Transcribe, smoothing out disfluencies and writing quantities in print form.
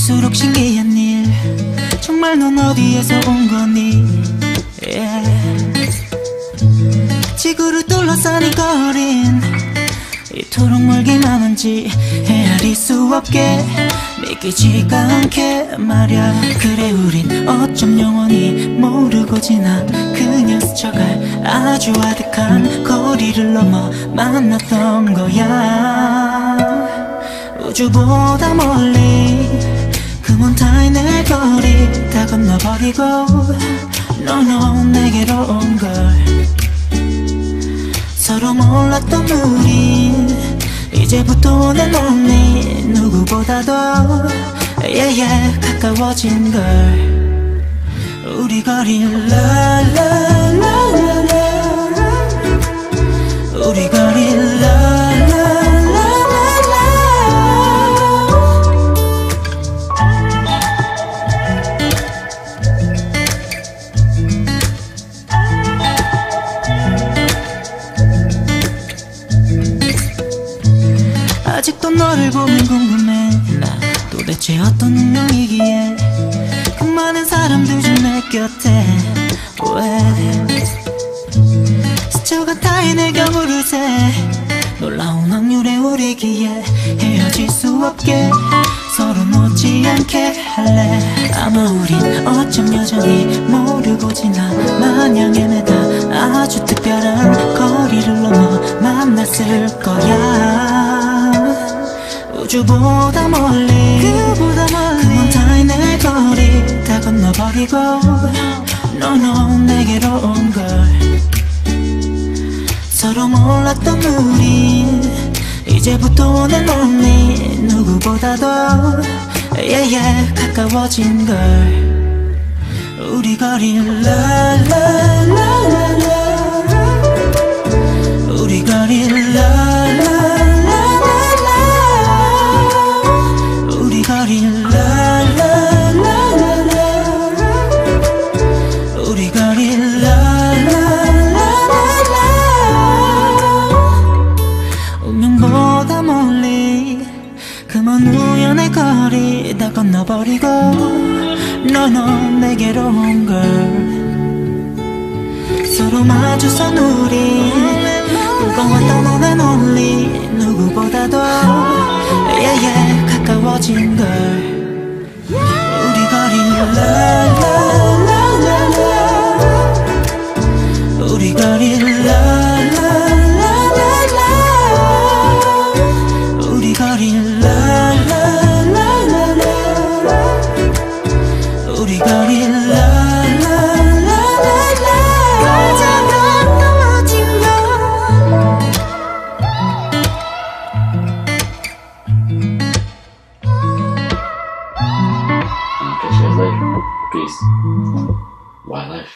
볼수록 신기한 일 정말 넌 어디에서 온 거니 지구를 둘러싼 이 거린 이토록 멀기만 한지 헤아릴 수 없게 믿기지가 않게 말야 그래 우린 어쩜 영원히 모르고 지나 그냥 스쳐갈 아주 아득한 거리를 넘어 만났던 거야 우주보다 멀리 그 먼 타인의 거리 다 건너버리고 너너 내게로 온 걸 서로 몰랐던 우리 이제부터 원한 언니 누구보다도 가까워진 걸 우리 거리 라라라라라 우리 거리 라라라라라 아직도 너를 보면 궁금해 나 도대체 어떤 운명이기에 그 많은 사람들 중 내 곁에 왜 스쳐간 타인의 경우를 세 놀라운 확률의 우리기에 헤어질 수 없게 서로 놓지 않게 할래 아마 우린 어쩜 여전히 모르고 지나 마냥 헤매다 아주 특별한 거리를 넘어 만났을 거야 우주보다 멀리 그먼 타인의 거리 다 건너버리고 너너 내게로 온 걸 서로 몰랐던 우리 이제부터 원한 언니 누구보다도 가까워진 걸 우리 거리 라라라라라 우리 거리 라라라라라 우리 거리 라라라라라 우리 거리 라라라라라 운명보다 멀리 그 먼 우연의 거리 다 건너버리고 너너 내게로 온 걸 서로 마주선 우리 뜨거웠던 오늘 only 누구보다도 가까워진 걸 우리 거리 라라라라라 우리 거리 라라라라라 우리 거리 라라라라라 우리 거리 라라라라라 가장 가까워진 걸 Catch you guys later. Peace. Wildlife.